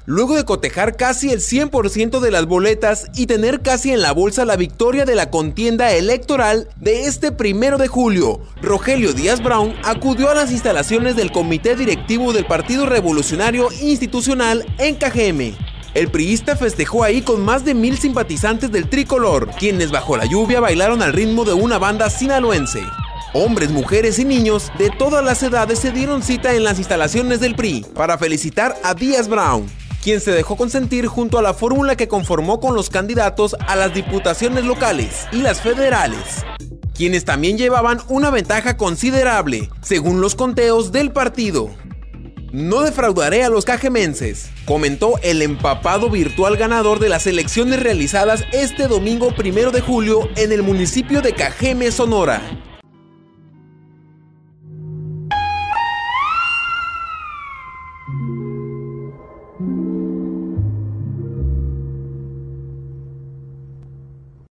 luego de cotejar casi el 100% de las boletas y tener casi en la bolsa la victoria de la contienda electoral de este 1 de julio. Rogelio Díaz Brown acudió a las instalaciones del Comité Directivo del Partido Revolucionario Institucional en Cajeme. El priista festejó ahí con más de 1000 simpatizantes del tricolor, quienes bajo la lluvia bailaron al ritmo de una banda sinaloense. Hombres, mujeres y niños de todas las edades se dieron cita en las instalaciones del PRI para felicitar a Díaz Brown, quien se dejó consentir junto a la fórmula que conformó con los candidatos a las diputaciones locales y las federales, quienes también llevaban una ventaja considerable, según los conteos del partido. No defraudaré a los cajemenses, comentó el empapado virtual ganador de las elecciones realizadas este domingo 1 de julio en el municipio de Cajeme, Sonora.